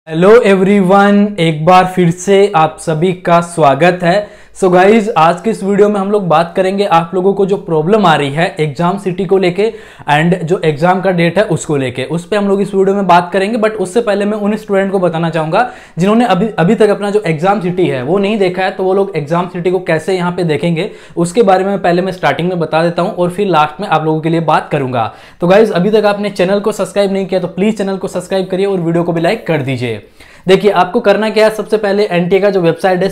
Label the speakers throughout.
Speaker 1: Hello everyone, एक बार फिर से आप सभी का स्वागत है। सो गाइज, आज के इस वीडियो में हम लोग बात करेंगे आप लोगों को जो प्रॉब्लम आ रही है एग्जाम सिटी को लेके एंड जो एग्जाम का डेट है उसको लेके, उस पर हम लोग इस वीडियो में बात करेंगे। बट उससे पहले मैं उन स्टूडेंट को बताना चाहूंगा जिन्होंने अभी तक अपना जो एग्जाम सिटी है वो नहीं देखा है, तो वो लोग एग्जाम सिटी को कैसे यहाँ पे देखेंगे उसके बारे में पहले मैं स्टार्टिंग में बता देता हूँ और फिर लास्ट में आप लोगों के लिए बात करूंगा। तो गाइज, अभी तक आपने चैनल को सब्सक्राइब नहीं किया तो प्लीज चैनल को सब्सक्राइब करिए और वीडियो को भी लाइक कर दीजिए। देखिए, आपको करना क्या है, सबसे पहले एनटीए का जो वेबसाइट है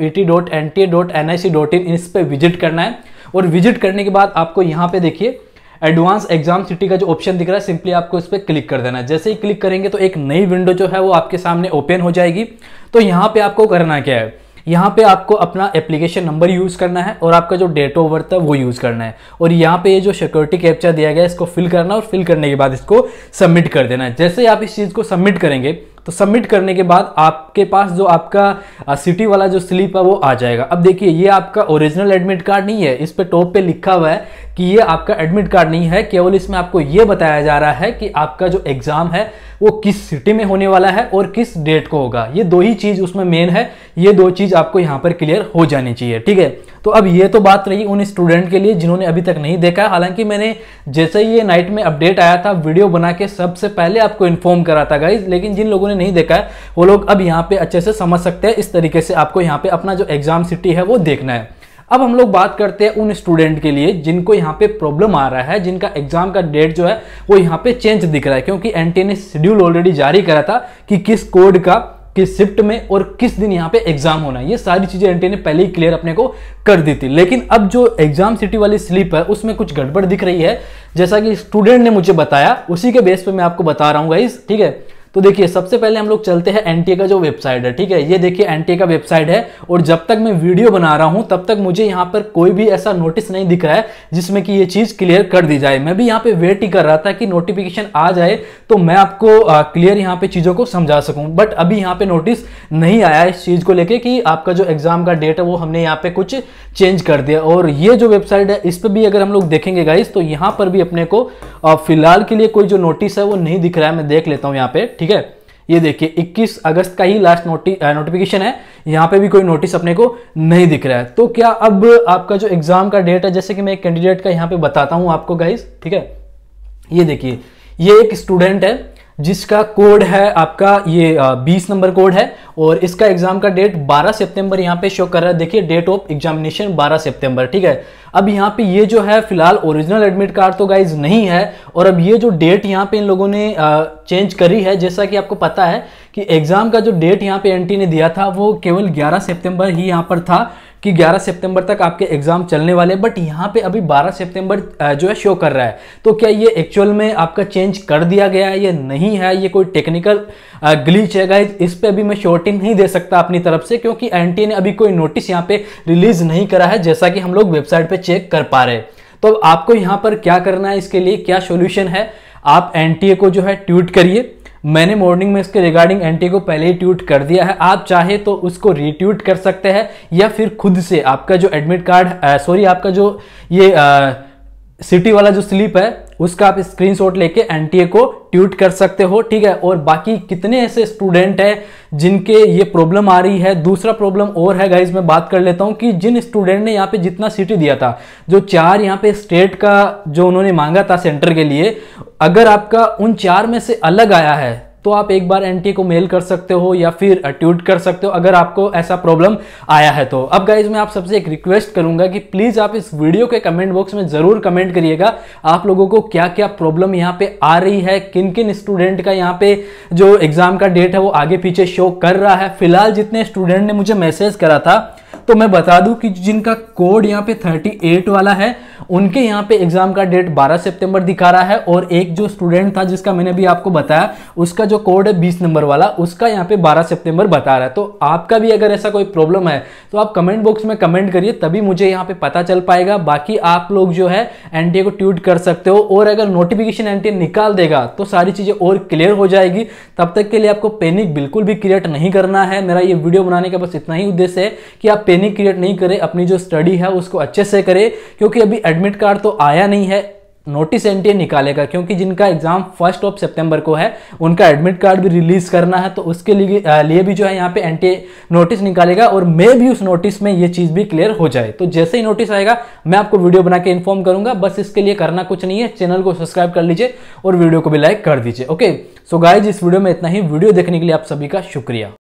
Speaker 1: cuet.nta.nic.in इस पे विजिट करना है और विजिट करने के बाद आपको यहाँ पे देखिए एडवांस एग्जाम सिटी का जो ऑप्शन दिख रहा है, सिंपली आपको इस पे क्लिक कर देना है। जैसे ही क्लिक करेंगे तो एक नई विंडो जो है वो आपके सामने ओपन हो जाएगी। तो यहाँ पे आपको करना क्या है, यहाँ पे आपको अपना एप्लीकेशन नंबर यूज करना है और आपका जो डेट ऑफ बर्थ है वो यूज करना है और यहाँ पे ये जो सिक्योरिटी कैप्चा दिया गया है इसको फिल करना है और फिल करने के बाद इसको सबमिट कर देना है। जैसे ही आप इस चीज को सबमिट करेंगे तो सबमिट करने के बाद आपके पास जो आपका सिटी वाला जो स्लिप है वो आ जाएगा। अब देखिए, ये आपका ओरिजिनल एडमिट कार्ड नहीं है, इस पे टॉप पे लिखा हुआ है कि ये आपका एडमिट कार्ड नहीं है, केवल इसमें आपको ये बताया जा रहा है कि आपका जो एग्जाम है वो किस सिटी में होने वाला है और किस डेट को होगा। ये दो ही चीज उसमें मेन है, ये दो चीज आपको यहाँ पर क्लियर हो जानी चाहिए, ठीक है। तो अब ये तो बात रही उन स्टूडेंट के लिए जिन्होंने अभी तक नहीं देखा। हालांकि मैंने जैसे ही ये नाइट में अपडेट आया था वीडियो बना के सबसे पहले आपको इन्फॉर्म करा था गाइज, लेकिन जिन लोगों ने नहीं देखा है वो लोग अब यहाँ पे अच्छे से समझ सकते हैं। इस तरीके से आपको यहाँ पे अपना जो एग्जाम सिटी है वो देखना है। अब हम लोग बात करते हैं उन स्टूडेंट के लिए जिनको यहाँ पे प्रॉब्लम आ रहा है, जिनका एग्जाम का डेट जो है वो यहाँ पे चेंज दिख रहा है, क्योंकि एनटीए ने शेड्यूल ऑलरेडी जारी करा था कि किस कोड का किस शिफ्ट में और किस दिन यहाँ पे एग्जाम होना है। ये सारी चीजें एनटीए ने पहले ही क्लियर अपने को कर दी थी, लेकिन अब जो एग्जाम सिटी वाली स्लिप है उसमें कुछ गड़बड़ दिख रही है, जैसा कि स्टूडेंट ने मुझे बताया, उसी के बेस पे मैं आपको बता रहा हूँ गाइस, ठीक है। तो देखिए, सबसे पहले हम लोग चलते हैं एनटीए का जो वेबसाइट है, ठीक है। ये देखिए एनटीए का वेबसाइट है और जब तक मैं वीडियो बना रहा हूं तब तक मुझे यहाँ पर कोई भी ऐसा नोटिस नहीं दिख रहा है जिसमें कि ये चीज क्लियर कर दी जाए। मैं भी यहाँ पे वेट ही कर रहा था कि नोटिफिकेशन आ जाए तो मैं आपको क्लियर यहाँ पे चीजों को समझा सकूं, बट अभी यहाँ पे नोटिस नहीं आया इस चीज को लेके कि आपका जो एग्जाम का डेट है वो हमने यहाँ पे कुछ चेंज कर दिया। और ये जो वेबसाइट है इस पर भी अगर हम लोग देखेंगे गाइस तो यहाँ पर भी अपने को फिलहाल के लिए कोई जो नोटिस है वो नहीं दिख रहा है। मैं देख लेता हूँ यहाँ पे, ठीक है। ये देखिए 21 अगस्त का ही लास्ट नोटिफिकेशन है, यहाँ पे भी कोई नोटिस अपने को नहीं दिख रहा है। तो क्या अब आपका जो एग्जाम का डेट है, जैसे कि मैं एक कैंडिडेट का यहाँ पे बताता हूँ आपको गाइस, ठीक है। ये देखिए, ये एक स्टूडेंट है जिसका कोड है आपका ये 20 नंबर कोड है और इसका एग्जाम का डेट 12 सितंबर यहाँ पे शो कर रहा है। देखिए, डेट ऑफ एग्जामिनेशन 12 सितंबर, ठीक है। अब यहाँ पे ये जो है फिलहाल ओरिजिनल एडमिट कार्ड तो गाइज नहीं है और अब ये जो डेट यहाँ पे इन लोगों ने चेंज करी है, जैसा कि आपको पता है कि एग्जाम का जो डेट यहाँ पे एनटीए ने दिया था वो केवल 11 सितंबर ही यहाँ पर था कि 11 सितंबर तक आपके एग्जाम चलने वाले, बट यहाँ पे अभी 12 सितंबर जो है शो कर रहा है। तो क्या ये एक्चुअल में आपका चेंज कर दिया गया है या नहीं है, ये कोई टेक्निकल ग्लिच है गाइज, इस पे अभी मैं श्योरिटी नहीं दे सकता अपनी तरफ से, क्योंकि एनटीए ने अभी कोई नोटिस यहाँ पे रिलीज नहीं करा है, जैसा कि हम लोग वेबसाइट पे चेक कर पा रहे हैं। तो आपको यहाँ पर क्या करना है, इसके लिए क्या सोल्यूशन है, आप एनटीए को जो है ट्वीट करिए। मैंने मॉर्निंग में इसके रिगार्डिंग एनटीए को पहले ही ट्वीट कर दिया है, आप चाहे तो उसको रीट्वीट कर सकते हैं या फिर खुद से आपका जो एडमिट कार्ड आपका जो ये सिटी वाला जो स्लिप है उसका आप स्क्रीनशॉट लेके एनटीए को ट्वीट कर सकते हो, ठीक है। और बाकी कितने ऐसे स्टूडेंट हैं जिनके ये प्रॉब्लम आ रही है। दूसरा प्रॉब्लम और है गाइज, मैं बात कर लेता हूं कि जिन स्टूडेंट ने यहाँ पे जितना सिटी दिया था, जो 4 यहाँ पे स्टेट का जो उन्होंने मांगा था सेंटर के लिए, अगर आपका उन 4 में से अलग आया है तो आप एक बार एनटीए को मेल कर सकते हो या फिर ट्वीट कर सकते हो अगर आपको ऐसा प्रॉब्लम आया है तो। अब गाइज, मैं आप सबसे एक रिक्वेस्ट करूंगा कि प्लीज आप इस वीडियो के कमेंट बॉक्स में जरूर कमेंट करिएगा आप लोगों को क्या क्या प्रॉब्लम यहाँ पे आ रही है, किन किन स्टूडेंट का यहाँ पे जो एग्जाम का डेट है वो आगे पीछे शो कर रहा है। फिलहाल जितने स्टूडेंट ने मुझे मैसेज करा था तो मैं बता दूं कि जिनका कोड यहाँ पे 38 वाला है उनके यहाँ पे एग्जाम का डेट 12 सितंबर दिखा रहा है और एक जो स्टूडेंट था जिसका मैंने भी आपको बताया उसका जो कोड है 20 नंबर वाला, उसका यहाँ पे 12 सितंबर बता रहा है। तो आपका भी अगर ऐसा कोई प्रॉब्लम है तो आप कमेंट बॉक्स में कमेंट करिए, तभी मुझे यहाँ पे पता चल पाएगा। बाकी आप लोग जो है एनटीए को ट्वीट कर सकते हो और अगर नोटिफिकेशन एनटीए निकाल देगा तो सारी चीजें और क्लियर हो जाएगी। तब तक के लिए आपको पैनिक बिल्कुल भी क्रिएट नहीं करना है। मेरा ये वीडियो बनाने का बस इतना ही उद्देश्य है कि आप पैनिक क्रिएट नहीं करें, अपनी जो स्टडी है उसको अच्छे से करें, क्योंकि अभी एडमिट कार्ड तो आया नहीं है, नोटिस एनटीए निकालेगा, क्योंकि जिनका एग्जाम 1 सितंबर को है उनका एडमिट कार्ड भी रिलीज करना है, तो उसके लिए भी जो है यहाँ पे एनटीए नोटिस निकालेगा, और मे भी उस नोटिस में ये चीज भी क्लियर हो जाए। तो जैसे ही नोटिस आएगा मैं आपको वीडियो बना के इन्फॉर्म करूंगा। बस इसके लिए करना कुछ नहीं है, चैनल को सब्सक्राइब कर लीजिए और वीडियो को भी लाइक कर दीजिए। ओके, सो गाइज इस वीडियो में इतना ही। वीडियो देखने के लिए आप सभी का शुक्रिया।